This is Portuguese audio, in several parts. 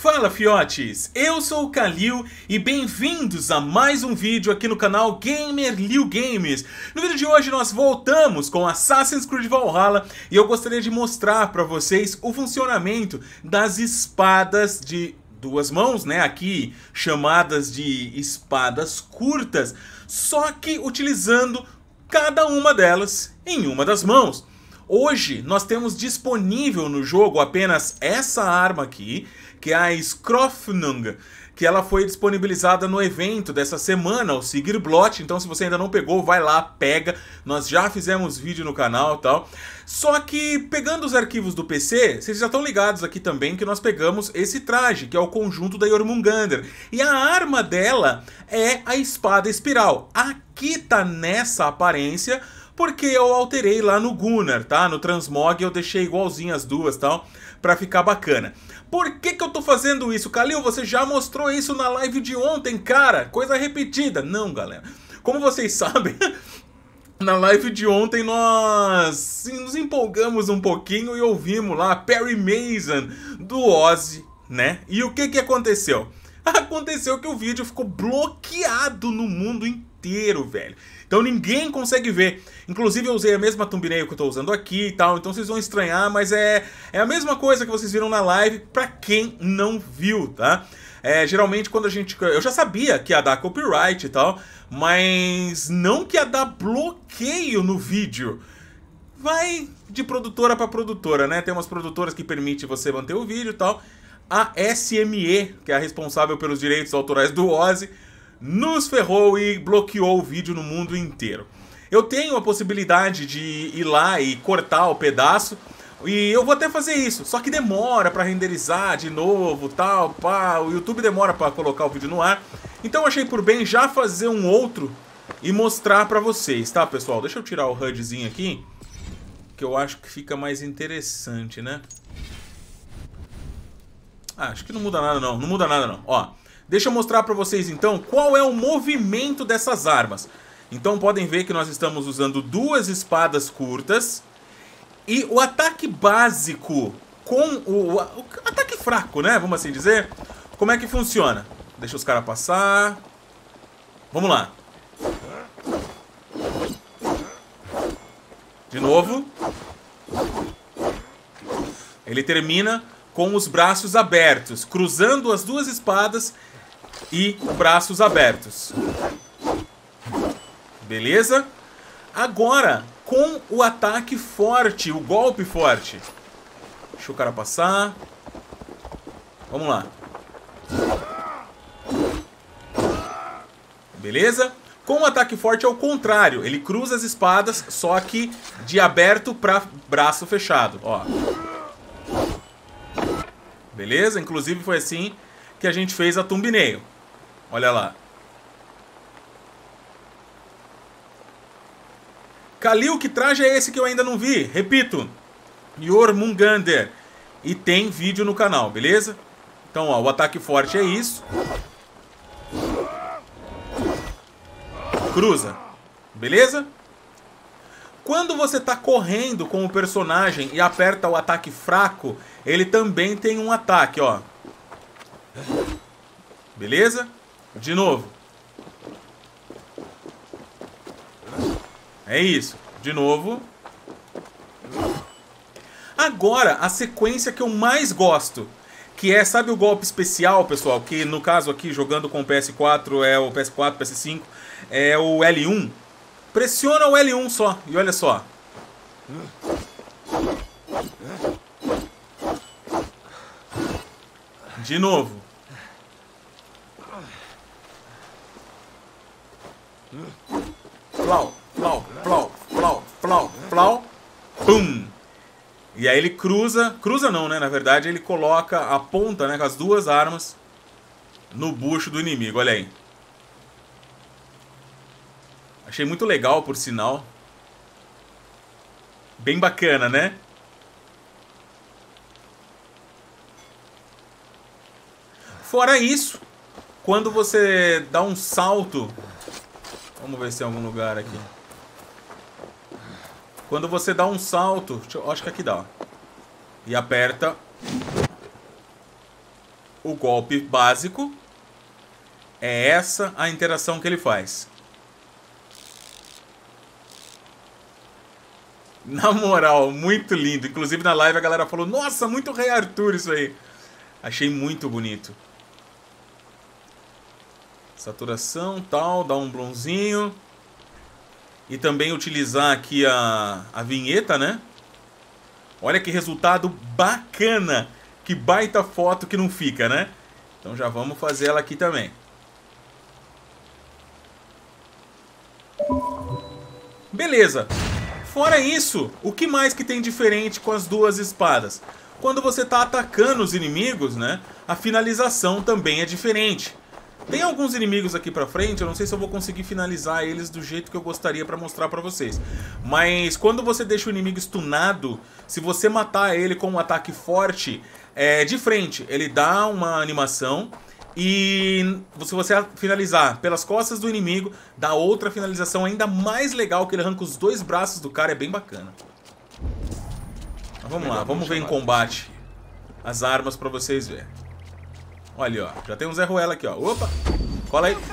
Fala fiotes, eu sou o Kalil e bem-vindos a mais um vídeo aqui no canal Gamer.Liu Games. No vídeo de hoje nós voltamos com Assassin's Creed Valhalla e eu gostaria de mostrar para vocês o funcionamento das espadas de duas mãos, né, aqui chamadas de espadas curtas, só que utilizando cada uma delas em uma das mãos. Hoje nós temos disponível no jogo apenas essa arma aqui, que é a Skrofnung, que ela foi disponibilizada no evento dessa semana, o Sigurblot. Então se você ainda não pegou, vai lá, pega. Nós já fizemos vídeo no canal e tal. Só que pegando os arquivos do PC, vocês já estão ligados aqui também que nós pegamos esse traje, que é o conjunto da Jormungandr. E a arma dela é a espada espiral. Aqui tá nessa aparência porque eu alterei lá no Gunnar, tá? No Transmog eu deixei igualzinho as duas, tal, pra ficar bacana. Por que eu tô fazendo isso? Kalil, você já mostrou isso na live de ontem, cara. Coisa repetida. Não, galera. Como vocês sabem, na live de ontem nós nos empolgamos um pouquinho e ouvimos lá Perry Mason do Ozzy, né? E o que aconteceu? Aconteceu que o vídeo ficou bloqueado no mundo inteiro, velho. Então ninguém consegue ver. Inclusive eu usei a mesma thumbnail que eu tô usando aqui e tal, então vocês vão estranhar, mas é a mesma coisa que vocês viram na live pra quem não viu, tá? Geralmente quando a gente... Eu já sabia que ia dar copyright e tal, mas não que ia dar bloqueio no vídeo. Vai de produtora pra produtora, né? Tem umas produtoras que permitem você manter o vídeo e tal. A SME, que é a responsável pelos direitos autorais do Ozzy, nos ferrou e bloqueou o vídeo no mundo inteiro. Eu tenho a possibilidade de ir lá e cortar o pedaço, e eu vou até fazer isso, só que demora para renderizar de novo, tal, pá, o YouTube demora para colocar o vídeo no ar. Então eu achei por bem já fazer um outro e mostrar para vocês, tá, pessoal? Deixa eu tirar o HUDzinho aqui, que eu acho que fica mais interessante, né? Acho que não muda nada não, não muda nada não, ó. Deixa eu mostrar para vocês então qual é o movimento dessas armas. Então podem ver que nós estamos usando duas espadas curtas. E o ataque básico com o ataque fraco, né? Vamos assim dizer. Como é que funciona? Deixa os caras passar. Vamos lá. De novo. Ele termina com os braços abertos, cruzando as duas espadas e braços abertos. Beleza? Agora, com o ataque forte, o golpe forte. Deixa o cara passar. Vamos lá. Beleza? Com o ataque forte é o contrário. Ele cruza as espadas, só que de aberto para braço fechado. Ó. Beleza? Inclusive foi assim que a gente fez a thumbnail. Olha lá. Kalil, que traje é esse que eu ainda não vi? Repito, Jormungandr. E tem vídeo no canal, beleza? Então, ó, o ataque forte é isso. Cruza. Beleza? Quando você tá correndo com o personagem e aperta o ataque fraco, ele também tem um ataque, ó. Beleza? De novo. É isso. De novo. Agora, a sequência que eu mais gosto, que é, sabe o golpe especial, pessoal? Que no caso aqui, jogando com o PS4, é o PS4, PS5, é o L1. Pressiona o L1 só, e olha só. De novo. Plau, plau, plau, plau, plau, plau. Pum. E aí ele cruza. Cruza não, né? Na verdade ele coloca a ponta, né, com as duas armas no bucho do inimigo, olha aí. Achei muito legal, por sinal. Bem bacana, né? Fora isso, quando você dá um salto... Vamos ver se tem algum lugar aqui. Quando você dá um salto... acho que aqui dá, ó. E aperta... o golpe básico. É essa a interação que ele faz. Na moral, muito lindo. Inclusive na live a galera falou: nossa, muito Rei Arthur isso aí. Achei muito bonito. Saturação, tal, dá um blonzinho. E também utilizar aqui a vinheta, né? Olha que resultado bacana. Que baita foto que não fica, né? Então já vamos fazer ela aqui também. Beleza. Fora isso, o que mais que tem diferente com as duas espadas? Quando você está atacando os inimigos, né? A finalização também é diferente. Tem alguns inimigos aqui pra frente, eu não sei se eu vou conseguir finalizar eles do jeito que eu gostaria pra mostrar pra vocês. Mas quando você deixa o inimigo stunado, se você matar ele com um ataque forte, de frente, ele dá uma animação. E se você finalizar pelas costas do inimigo, dá outra finalização ainda mais legal, que ele arranca os dois braços do cara, é bem bacana. Mas vamos lá, vamos ver em combate as armas pra vocês verem. Olha, ó, já tem um Zé Ruela aqui, ó. Opa! Cola aí.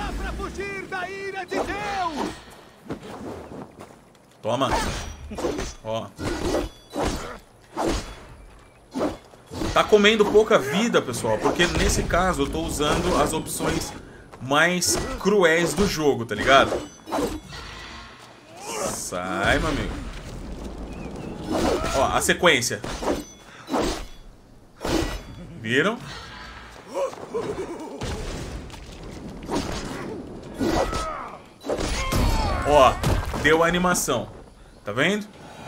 Toma. Ó. Tá comendo pouca vida, pessoal, porque nesse caso eu tô usando as opções mais cruéis do jogo, tá ligado? Sai, meu amigo. Ó, a sequência. Viram? Ó, deu a animação. Tá vendo?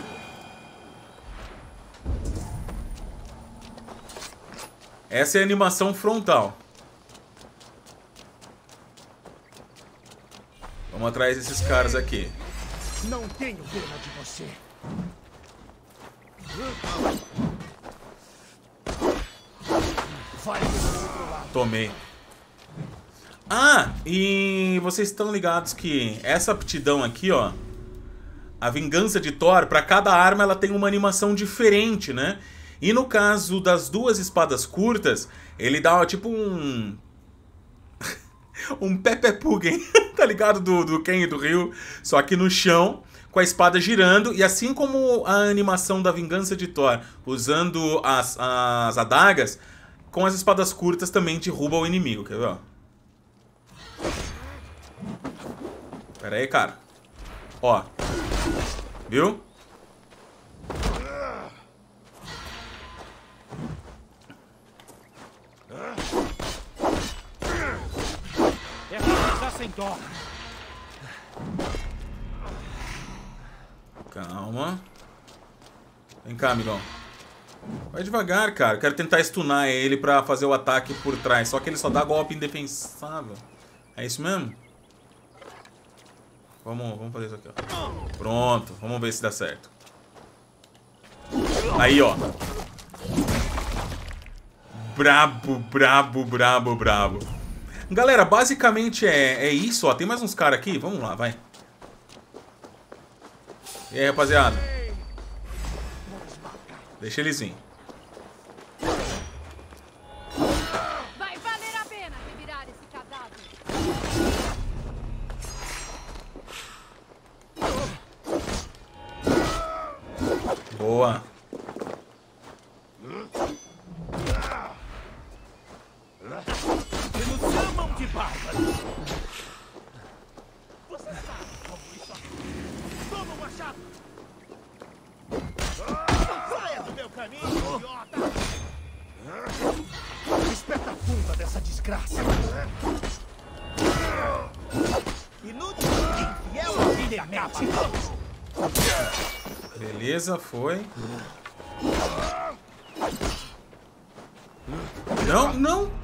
Essa é a animação frontal. Vamos atrás desses caras aqui. Não tenho pena de você. Vai pro outro lado. Tomei. Ah, e vocês estão ligados que essa aptidão aqui, ó, a vingança de Thor, pra cada arma ela tem uma animação diferente, né? E no caso das duas espadas curtas, ele dá ó, tipo um... um Pepe Puggen, tá ligado? Do Ken e do Ryu, só que no chão, com a espada girando. E assim como a animação da vingança de Thor, usando as adagas, com as espadas curtas também derruba o inimigo, quer ver, ó? Pera aí, cara. Ó. Viu? Sem dó. Calma. Vem cá, amigão. Vai devagar, cara. Quero tentar stunar ele pra fazer o ataque por trás. Só que ele só dá golpe indefensável. É isso mesmo? Vamos fazer isso aqui, ó. Pronto. Vamos ver se dá certo. Aí, ó. Brabo, brabo, brabo, brabo. Galera, basicamente é isso, ó. Tem mais uns caras aqui. Vamos lá, vai. E aí, rapaziada? Deixa eles vir. Vai valer a pena revirar esse cadáver. Boa. De bárbaro. Você sabe como isso aqui. Toma o machado. Saia do meu caminho, idiota. Espeta a bunda dessa desgraça. Inútil, infiel, filha mente. Beleza, foi. Não, não.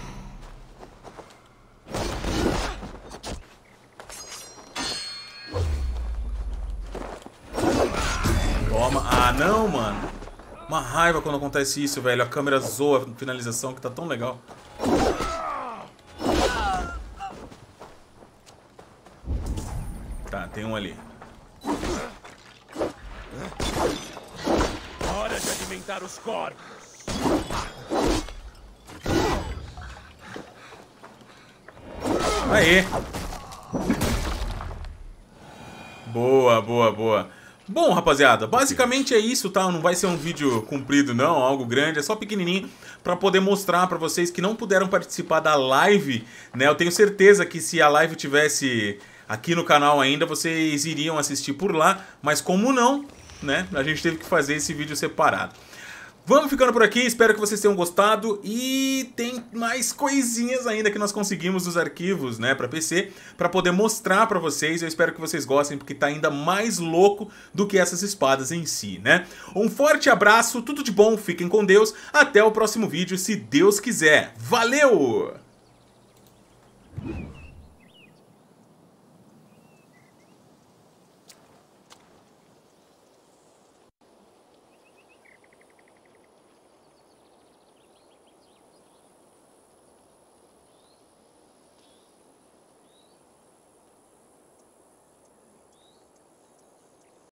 Toma. Ah, não, mano. Uma raiva quando acontece isso, velho. A câmera zoa a finalização, que tá tão legal. Tá, tem um ali. Hora de alimentar os corpos. Aê. Boa, boa, boa. Bom, rapaziada, basicamente é isso, tá? Não vai ser um vídeo comprido não, algo grande, é só pequenininho pra poder mostrar pra vocês que não puderam participar da live, né? Eu tenho certeza que se a live tivesse aqui no canal ainda, vocês iriam assistir por lá, mas como não, né? A gente teve que fazer esse vídeo separado. Vamos ficando por aqui, espero que vocês tenham gostado e tem mais coisinhas ainda que nós conseguimos dos arquivos, né, para PC, para poder mostrar para vocês. Eu espero que vocês gostem porque tá ainda mais louco do que essas espadas em si, né? Um forte abraço, tudo de bom, fiquem com Deus, até o próximo vídeo, se Deus quiser. Valeu!